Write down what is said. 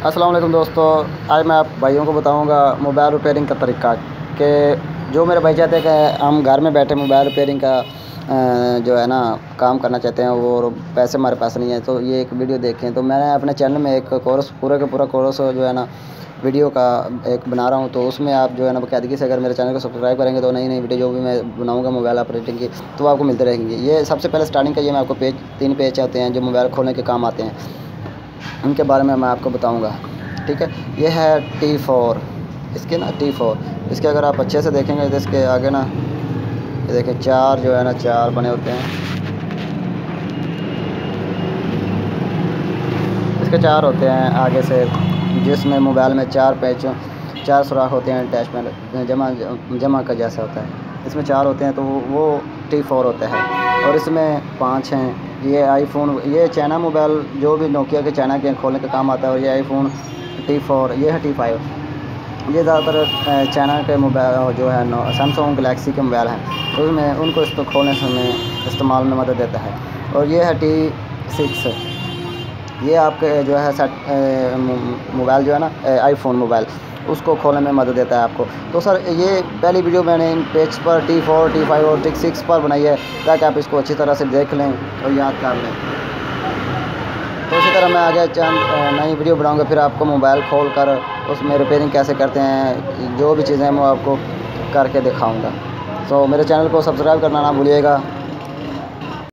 अस्सलाम वालेकुम दोस्तों, आज मैं आप भाइयों को बताऊंगा मोबाइल रिपेयरिंग का तरीका। कि जो मेरे भाई चाहते हैं कि हम घर में बैठे मोबाइल रिपेयरिंग का जो है ना काम करना चाहते हैं, वो पैसे हमारे पास नहीं है, तो ये एक वीडियो देखें। तो मैंने अपने चैनल में एक कोर्स पूरा का पूरा कोर्स जो है ना वीडियो का एक बना रहा हूँ। तो उसमें आप जो है ना बाकायदगी से अगर मेरे चैनल को सब्सक्राइब करेंगे तो नई नई वीडियो जो भी मैं बनाऊँगा मोबाइल ऑपरेटिंग की तो आपको मिलते रहेंगे। ये सबसे पहले स्टार्टिंग का ये मैं आपको तीन पेज होते हैं जो मोबाइल खोलने के काम आते हैं, उनके बारे में मैं आपको बताऊँगा। ठीक है, ये है T4, इसके ना T4, इसके अगर आप अच्छे से देखेंगे तो इसके आगे ना ये देखें चार जो है ना चार बने होते हैं, इसके चार होते हैं आगे से, जिसमें मोबाइल में चार सुराख होते हैं, अटैचमेंट जमा का जैसा होता है, इसमें चार होते हैं तो वो T4 होता है। और इसमें 5 हैं। ये आईफोन, ये चाइना मोबाइल जो भी नोकिया के चाइना के खोलने का काम आता है। और ये आईफोन T4, ये है T5। ये ज़्यादातर चाइना के मोबाइल जो है सैमसंग गलेक्सी के मोबाइल हैं, तो उसमें उनको इसको खोलने में इस्तेमाल में मदद देता है। और ये है T6, ये आपके जो है मोबाइल जो है ना आईफोन मोबाइल, उसको खोलने में मदद देता है आपको। तो सर ये पहली वीडियो मैंने इन पेज पर T4, T5 और T6 पर बनाई है ताकि आप इसको अच्छी तरह से देख लें और याद कर लें। तो इसी तरह मैं आगे चंद नई वीडियो बनाऊंगा, फिर आपको मोबाइल खोल कर उसमें रिपेयरिंग कैसे करते हैं, जो भी चीज़ें मैं आपको करके दिखाऊंगा। तो मेरे चैनल को सब्सक्राइब करना ना भूलिएगा।